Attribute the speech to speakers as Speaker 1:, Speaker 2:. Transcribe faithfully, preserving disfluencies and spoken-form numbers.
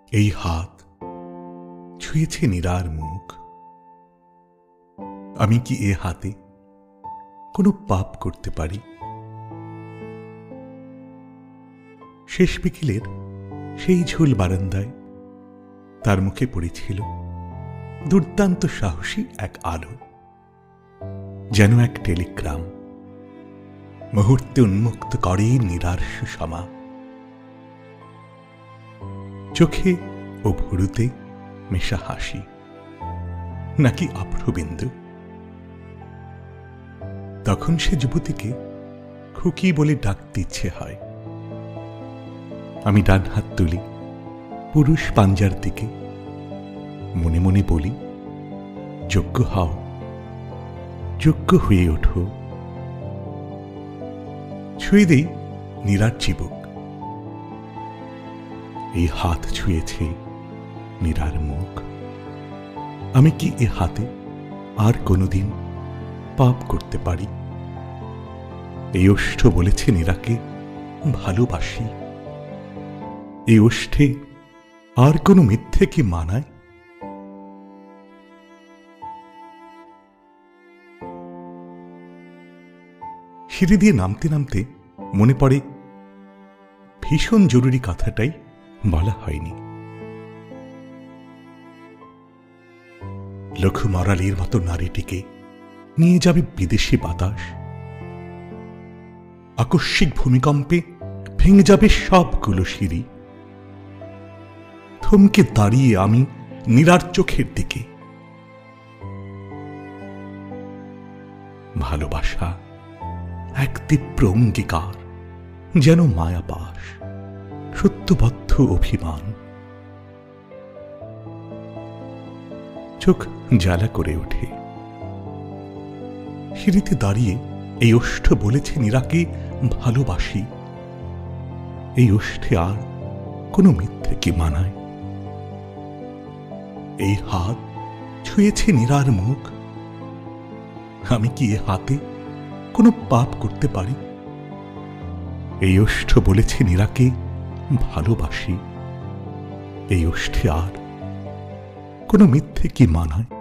Speaker 1: এই হাত ছুঁয়েছে নীরার মুখ। আমি কি এ হাতে কোনো পাপ করতে পারি? শেষ বিকেলের সেই ঝোল বারান্দায় তার মুখে পড়েছিল দুর্দান্ত সাহসী এক আলো, যেন এক টেলিগ্রাম। মুহূর্তে উন্মুক্ত করে নীরার সুষমা। চোখে ও ভুরুতে মেশা হাসি, নাকি আভ্রবিন্দু? তখন সে যুবতীকে খুকি বলে ডাকতে ইচ্ছে হয়। আমি ডান হাত তুলি পুরুষ পাঞ্জার দিকে, মনে মনে বলি, যোগ্য হও, যোগ্য হয়ে ওঠো। ছুঁয়ে দেই নীরার চিবুক। এই হাত ছুঁয়েছে নীরার মুখ। আমি কি এ হাতে আর কোনোদিন পাপ করতে পারি? এই ওষ্ঠ বলেছে নীরাকে ভালোবাসি। এই ওষ্ঠে আর কোনো মিথ্যে কি মানায়? সিঁড়ি দিয়ে নামতে নামতে মনে পড়ে ভীষণ জরুরি কথাটাই বলা হয়নি। লঘু মরালির মতো নারীটিকে নিয়ে যাবে বিদেশি বাতাস। আকস্মিক ভূমিকম্পে ভেঙে যাবে সবগুলো সিঁড়ি। থমকে দাঁড়িয়ে আমি নীরার চোখের দিকে। ভালোবাসা এক তীব্র অঙ্গীকার, যেন মায়াপাশ, সত্যবদ্ধ অভিমান। চোখ জ্বালা করে ওঠে। সিঁড়িতে দাঁড়িয়ে এই ওষ্ঠ বলেছে নীরাকে ভালোবাসি। এই ওষ্ঠে আর কোনো মিথ্যে কি মানায়? এই হাত ছুঁয়েছে নীরার মুখ। আমি কি এ হাতে কোনো পাপ করতে পারি? এই ওষ্ঠ বলেছে নীরাকে ভালোবাসি। এই ওষ্ঠে আর কোনো মিথ্যে কি মানায়?